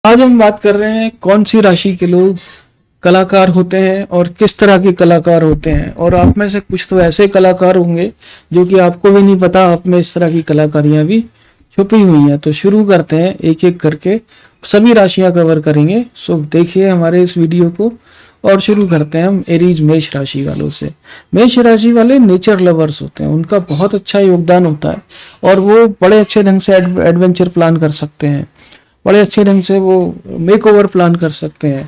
आज हम बात कर रहे हैं कौन सी राशि के लोग कलाकार होते हैं और किस तरह के कलाकार होते हैं। और आप में से कुछ तो ऐसे कलाकार होंगे जो कि आपको भी नहीं पता आप में इस तरह की कलाकारियां भी छुपी हुई हैं। तो शुरू करते हैं, एक एक करके सभी राशियां कवर करेंगे। सो देखिए हमारे इस वीडियो को और शुरू करते हैं हम एरीज मेष राशि वालों से। मेष राशि वाले नेचर लवर्स होते हैं, उनका बहुत अच्छा योगदान होता है और वो बड़े अच्छे ढंग से एडवेंचर प्लान कर सकते हैं, बड़े अच्छे ढंग से वो मेकओवर प्लान कर सकते हैं।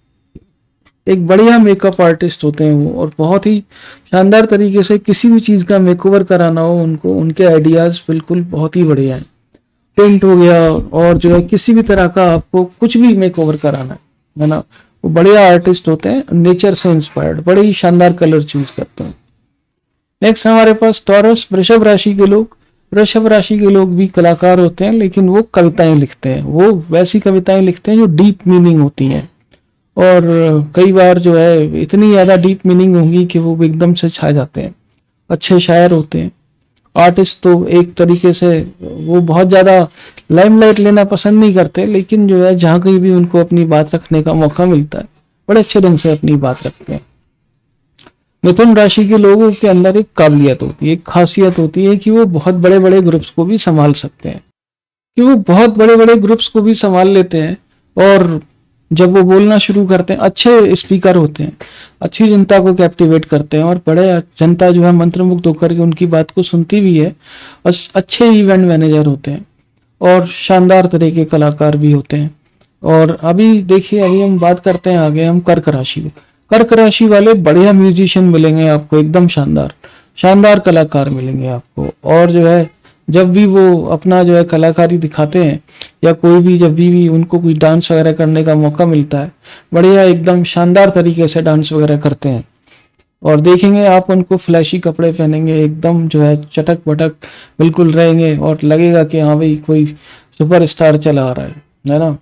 एक बढ़िया मेकअप आर्टिस्ट होते हैं वो, और बहुत ही शानदार तरीके से किसी भी चीज का मेकओवर कराना हो उनको, उनके आइडियाज बिल्कुल बहुत ही बढ़िया हैं। पेंट हो गया और जो है किसी भी तरह का आपको कुछ भी मेकओवर कराना है ना, वो बढ़िया आर्टिस्ट होते हैं, नेचर से इंस्पायर्ड, बड़े ही शानदार कलर चूज करते हैं। नेक्स्ट हमारे पास टॉरस वृषभ राशि के लोग। वृषभ राशि के लोग भी कलाकार होते हैं, लेकिन वो कविताएं लिखते हैं। वो वैसी कविताएं लिखते हैं जो डीप मीनिंग होती हैं, और कई बार जो है इतनी ज्यादा डीप मीनिंग होंगी कि वो एकदम से छा जाते हैं। अच्छे शायर होते हैं। आर्टिस्ट तो एक तरीके से वो बहुत ज्यादा लाइमलाइट लेना पसंद नहीं करते, लेकिन जो है जहाँ कहीं भी उनको अपनी बात रखने का मौका मिलता है बड़े अच्छे ढंग से अपनी बात रखते हैं। मिथुन राशि के लोगों के अंदर एक काबिलियत होती है, एक खासियत होती है कि वो बहुत बड़े बड़े ग्रुप्स को भी संभाल सकते हैं, कि वो बहुत बड़े बड़े ग्रुप्स को भी संभाल लेते हैं। और जब वो बोलना शुरू करते हैं, अच्छे स्पीकर होते हैं, अच्छी जनता को कैप्टिवेट करते हैं, और बड़े जनता जो है मंत्रमुग्ध होकर के उनकी बात को सुनती भी है। अच्छे इवेंट मैनेजर होते हैं और शानदार तरह के कलाकार भी होते हैं। और अभी देखिए, अभी हम बात करते हैं आगे हम कर्क राशि में। कर्क राशि वाले बढ़िया म्यूजिशियन मिलेंगे आपको, एकदम शानदार शानदार कलाकार मिलेंगे आपको। और जो है जब भी वो अपना जो है कलाकारी दिखाते हैं, या कोई भी जब भी उनको कोई डांस वगैरह करने का मौका मिलता है, बढ़िया एकदम शानदार तरीके से डांस वगैरह करते हैं। और देखेंगे आप उनको फ्लैशी कपड़े पहनेंगे, एकदम जो है चटक पटक बिल्कुल रहेंगे, और लगेगा कि हाँ भाई कोई सुपरस्टार चला आ रहा है ना।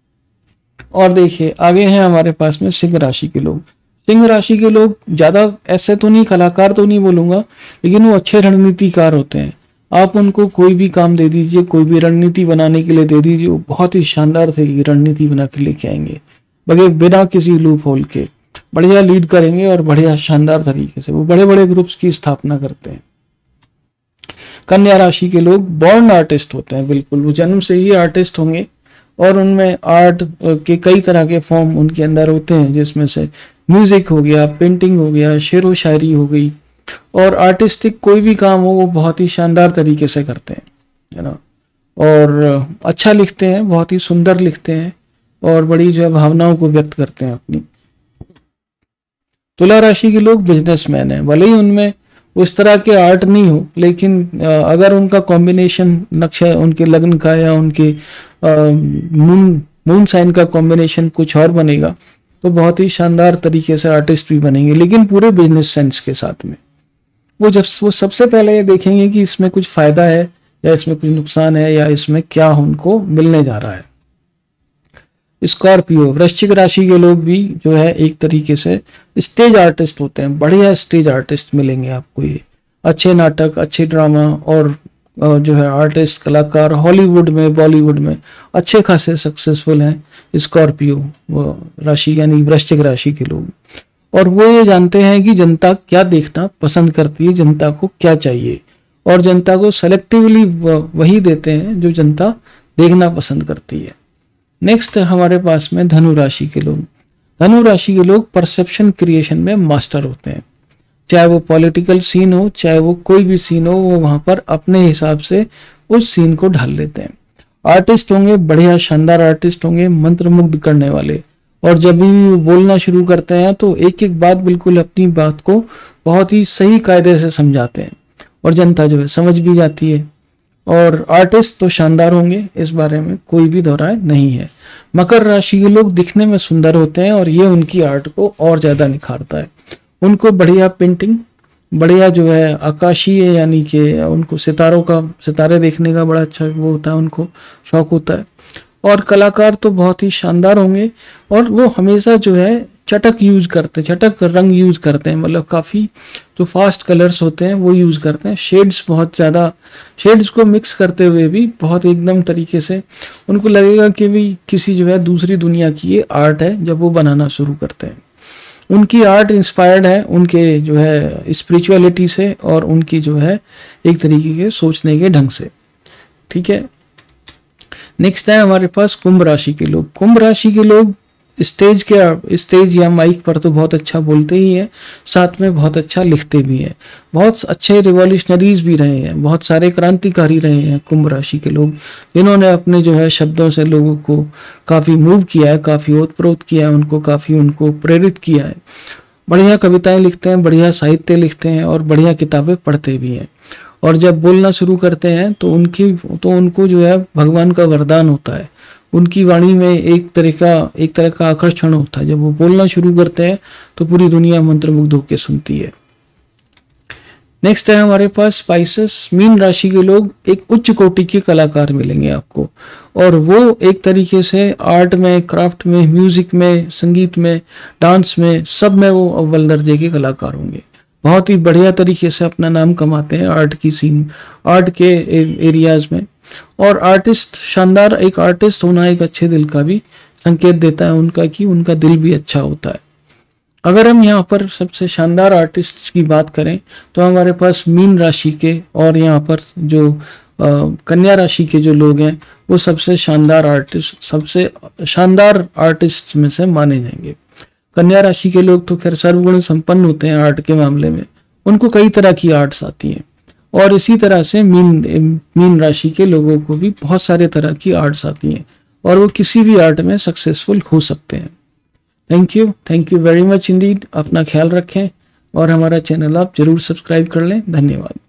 और देखिए आगे हैं हमारे पास में सिंह राशि के लोग। सिंह राशि के लोग ज्यादा ऐसे तो नहीं, कलाकार तो नहीं बोलूंगा, लेकिन वो अच्छे रणनीतिकार होते हैं। आप उनको कोई भी काम दे दीजिए, कोई भी रणनीति बनाने के लिए दे दीजिए, वो बहुत ही शानदार से रणनीति बना के लेके आएंगे, बगैर बिना किसी लूप होल के बढ़िया लीड करेंगे, और बढ़िया शानदार तरीके से वो बड़े बड़े ग्रुप्स की स्थापना करते हैं। कन्या राशि के लोग बॉर्न आर्टिस्ट होते हैं, बिल्कुल वो जन्म से ही आर्टिस्ट होंगे, और उनमें आर्ट के कई तरह के फॉर्म उनके अंदर होते हैं, जिसमें से म्यूजिक हो गया, पेंटिंग हो गया, शेरो शायरी हो गई, और आर्टिस्टिक कोई भी काम हो वो बहुत ही शानदार तरीके से करते हैं, है ना। और अच्छा लिखते हैं, बहुत ही सुंदर लिखते हैं, और बड़ी जो है भावनाओं को व्यक्त करते हैं अपनी। तुला राशि के लोग बिजनेसमैन हैं, भले ही उनमें उस तरह के आर्ट नहीं हो, लेकिन अगर उनका कॉम्बिनेशन नक्शा उनके लग्न का या उनके मून साइन का कॉम्बिनेशन कुछ और बनेगा, तो बहुत ही शानदार तरीके से आर्टिस्ट भी बनेंगे, लेकिन पूरे बिजनेस सेंस के साथ में। वो सबसे पहले ये देखेंगे कि इसमें कुछ फायदा है या इसमें कुछ नुकसान है, या इसमें क्या उनको मिलने जा रहा है। स्कॉर्पियो वृश्चिक राशि के लोग भी जो है एक तरीके से स्टेज आर्टिस्ट होते हैं, बढ़िया स्टेज आर्टिस्ट मिलेंगे आपको। ये अच्छे नाटक, अच्छे ड्रामा, और जो है आर्टिस्ट कलाकार हॉलीवुड में, बॉलीवुड में अच्छे खासे सक्सेसफुल हैं स्कॉर्पियो राशि यानी वृश्चिक राशि के लोग। और वो ये जानते हैं कि जनता क्या देखना पसंद करती है, जनता को क्या चाहिए, और जनता को सेलेक्टिवली वही देते हैं जो जनता देखना पसंद करती है। नेक्स्ट हमारे पास में धनु राशि के लोग। धनु राशि के लोग परसेप्शन क्रिएशन में मास्टर होते हैं, चाहे वो पॉलिटिकल सीन हो, चाहे वो कोई भी सीन हो, वो वहां पर अपने हिसाब से उस सीन को ढाल लेते हैं। आर्टिस्ट होंगे, बढ़िया शानदार आर्टिस्ट होंगे, मंत्रमुग्ध करने वाले, और जब भी बोलना शुरू करते हैं तो एक एक बात बिल्कुल अपनी बात को बहुत ही सही कायदे से समझाते हैं, और जनता जो है समझ भी जाती है। और आर्टिस्ट तो शानदार होंगे, इस बारे में कोई भी दो राय नहीं है। मकर राशि के लोग दिखने में सुंदर होते हैं, और ये उनकी आर्ट को और ज्यादा निखारता है। उनको बढ़िया पेंटिंग, बढ़िया जो है आकाशीय यानी कि उनको सितारे देखने का बड़ा अच्छा वो होता है, उनको शौक होता है। और कलाकार तो बहुत ही शानदार होंगे, और वो हमेशा जो है चटक यूज करते हैं, चटक रंग यूज करते हैं, मतलब काफ़ी जो फास्ट कलर्स होते हैं वो यूज करते हैं। शेड्स बहुत ज़्यादा, शेड्स को मिक्स करते हुए भी बहुत एकदम तरीके से उनको लगेगा कि भी किसी जो है दूसरी दुनिया की ये आर्ट है जब वो बनाना शुरू करते हैं। उनकी आर्ट इंस्पायर्ड है उनके जो है स्पिरिचुअलिटी से और उनकी जो है एक तरीके के सोचने के ढंग से। ठीक है, नेक्स्ट है हमारे पास कुंभ राशि के लोग। कुंभ राशि के लोग स्टेज या माइक पर तो बहुत अच्छा बोलते ही हैं, साथ में बहुत अच्छा लिखते भी हैं, बहुत अच्छे रिवॉल्यूशनरीज भी रहे हैं, बहुत सारे क्रांतिकारी रहे हैं कुंभ राशि के लोग, जिन्होंने अपने जो है शब्दों से लोगों को काफ़ी मूव किया है, काफ़ी ओतप्रोत किया है, उनको प्रेरित किया है। बढ़िया कविताएं लिखते हैं, बढ़िया साहित्य लिखते हैं और बढ़िया किताबें पढ़ते भी हैं। और जब बोलना शुरू करते हैं तो उनको जो है भगवान का वरदान होता है। उनकी वाणी में एक तरह का आकर्षण होता है। जब वो बोलना शुरू करते हैं तो पूरी दुनिया मंत्रमुग्ध होकर सुनती है। नेक्स्ट है हमारे पास स्पाइसेस। मीन राशि के लोग एक उच्च कोटि के कलाकार मिलेंगे आपको, और वो एक तरीके से आर्ट में, क्राफ्ट में, म्यूजिक में, संगीत में, डांस में, सब में वो अव्वल दर्जे के कलाकार होंगे। बहुत ही बढ़िया तरीके से अपना नाम कमाते हैं आर्ट के एरियाज में। और आर्टिस्ट, शानदार एक आर्टिस्ट होना एक अच्छे दिल का भी संकेत देता है उनका, कि उनका दिल भी अच्छा होता है। अगर हम यहाँ पर सबसे शानदार आर्टिस्ट की बात करें तो हमारे पास मीन राशि के और यहाँ पर जो कन्या राशि के जो लोग हैं वो सबसे शानदार आर्टिस्ट में से माने जाएंगे। कन्या राशि के लोग तो खैर सर्वगुण संपन्न होते हैं आर्ट के मामले में, उनको कई तरह की आर्ट्स आती हैं। और इसी तरह से मीन राशि के लोगों को भी बहुत सारे तरह की आर्ट्स आती हैं और वो किसी भी आर्ट में सक्सेसफुल हो सकते हैं। Thank you very much indeed. अपना ख्याल रखें और हमारा चैनल आप जरूर सब्सक्राइब कर लें। धन्यवाद।